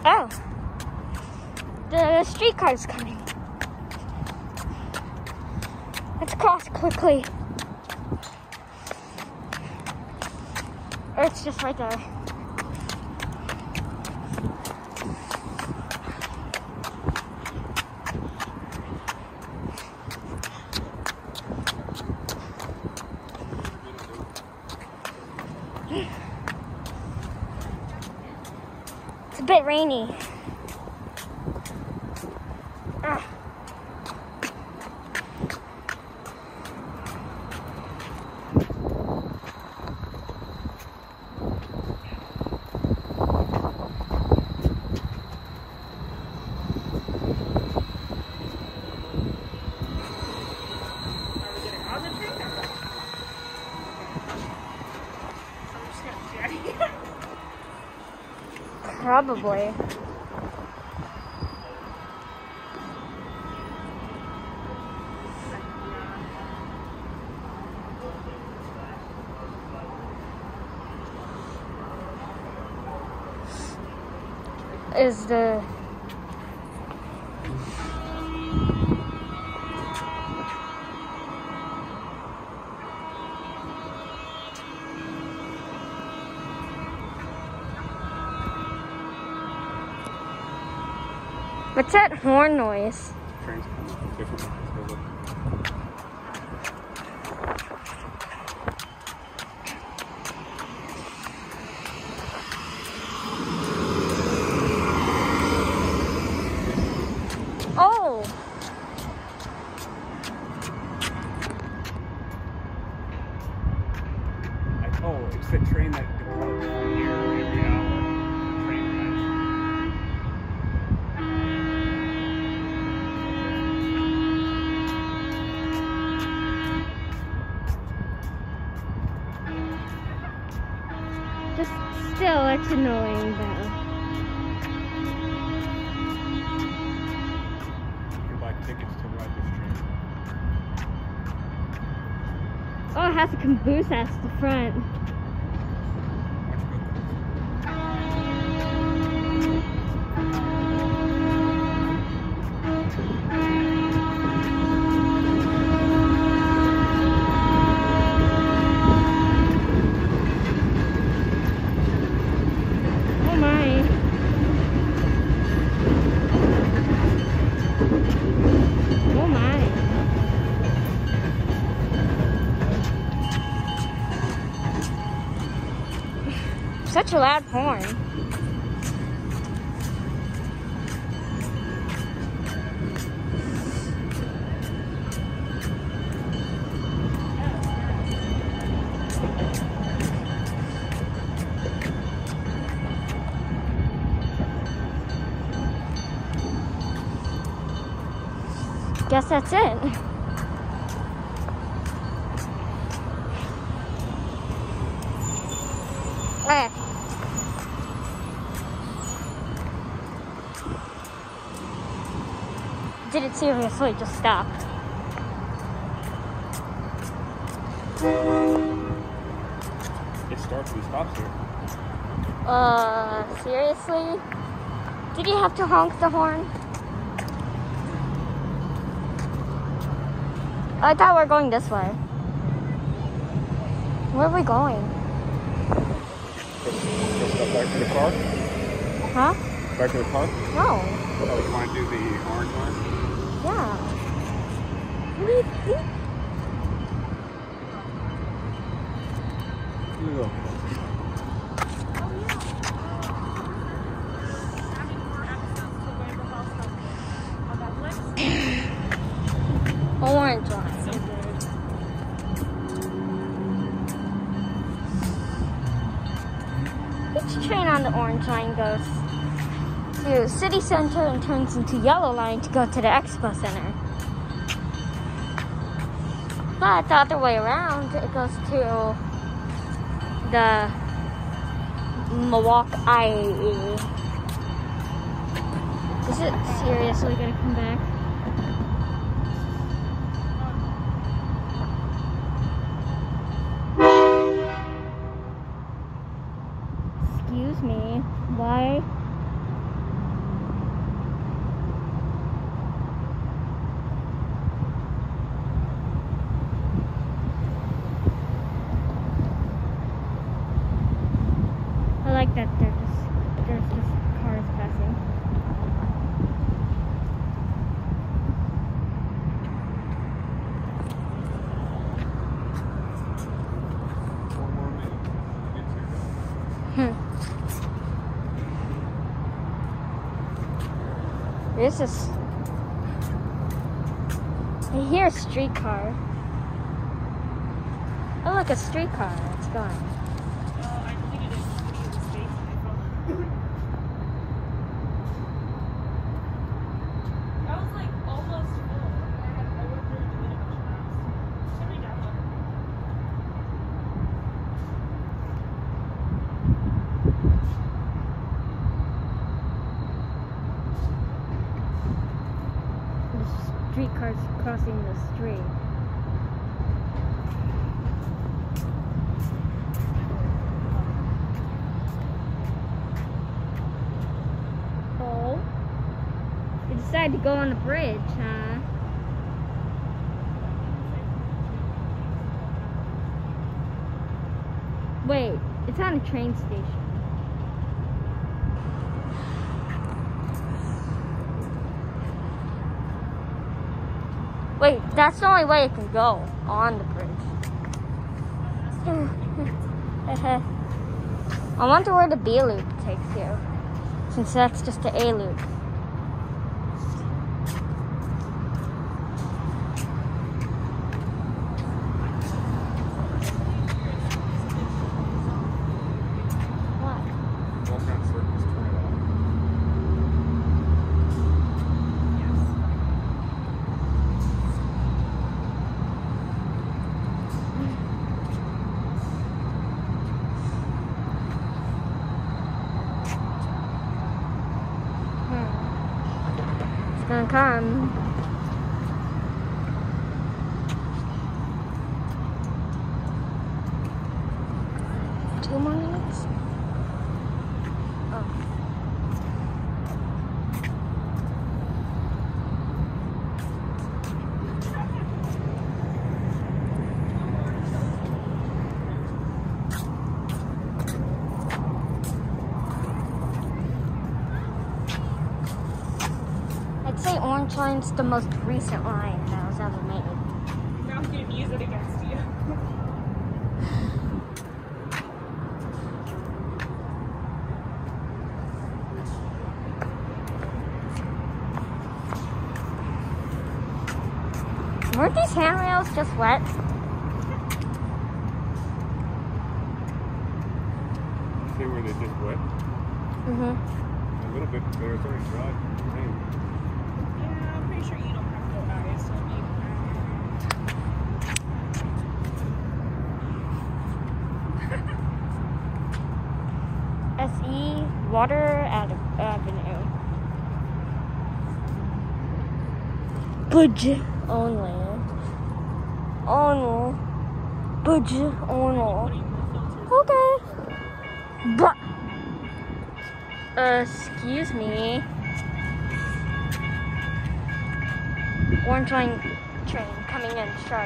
Oh. The streetcar's coming. Let's cross quickly. Or it's just right there. It's a bit rainy. Probably. Is the what's that horn noise? Trains come different ones. Oh! Oh, it's the train that departs from here every hour. Train ride. Just still, it's annoying though. You can buy tickets to ride this train. Oh, it has a caboose at the front. Oh my. Oh my. Such a loud horn. Guess that's it. Okay. Didn't seriously just stop. It starts and stops here. Seriously? Did you have to honk the horn? I thought we were going this way. Where are we going? Just go back to the car? Huh? Back to the car? No. Oh, you want to do the orange one? Yeah. What do you think? Here we go. Orange one. Each train on the orange line goes to City Center and turns into yellow line to go to the Expo Center. But the other way around, it goes to the Milwaukee. Is it seriously gonna come back? Excuse me, why There's this. I hear a streetcar. Oh, look, a streetcar. It's gone. I believe it is the station. I was like almost full. I worked there to get a bunch of maps. Every now and then. The streetcar's crossing the street. Oh. You decided to go on the bridge, huh? Wait, it's on a train station. Wait, that's the only way it can go on the bridge. I wonder where the B loop takes you, since that's just the A loop. Gonna come. Two more minutes? Oh. I'd say Orange Line's the most recent line that was ever made. Now I'm going to use it against you. Weren't these handrails just wet? See where they just wet? Mm-hmm. A little bit, but it's already dry. Rain. Yeah, I'm pretty sure you don't have to go out. So SE Water Avenue. Budge only. Oh no. Budge only. Okay. But excuse me. Orange Line train coming in sharp.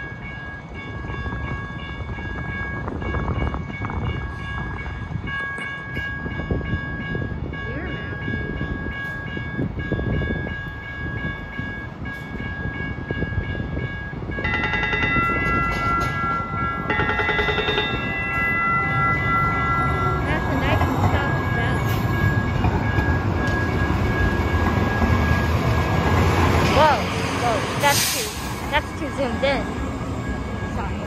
That's too zoomed in. Sorry.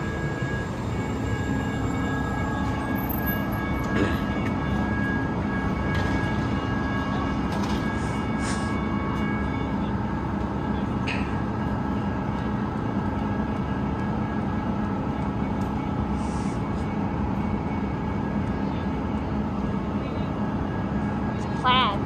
It's a flag.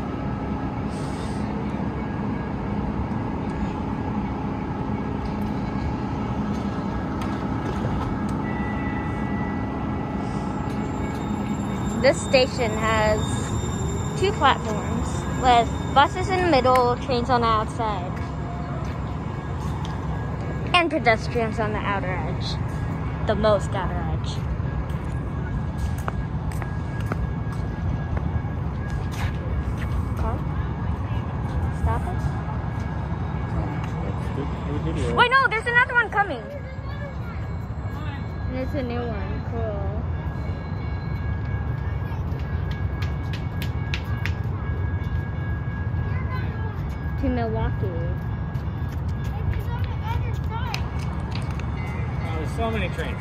This station has two platforms with buses in the middle, trains on the outside, and pedestrians on the outer edge, the most outer edge. Car? Stop it. Wait, no, there's another one coming. And it's a new one. Cool. to Milwaukee. It's on the other side. Oh, there's so many trains.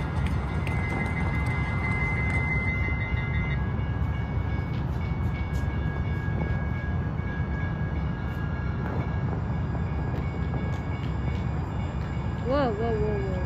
Whoa, whoa, whoa, whoa.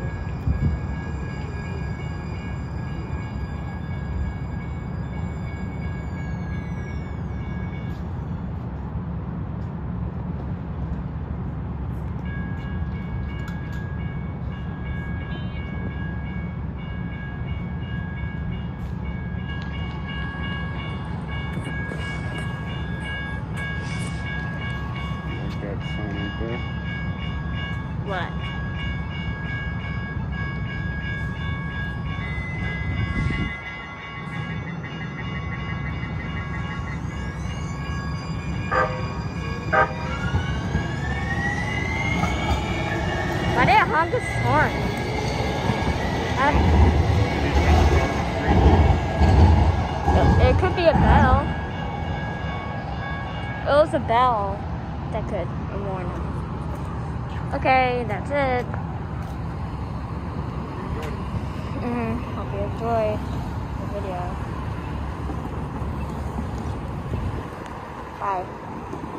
There's that sign right there. What? Why did it honk its horn? It could be a bell. It was a bell that could warn them. Okay, that's it. Hope you enjoyed the video. Bye.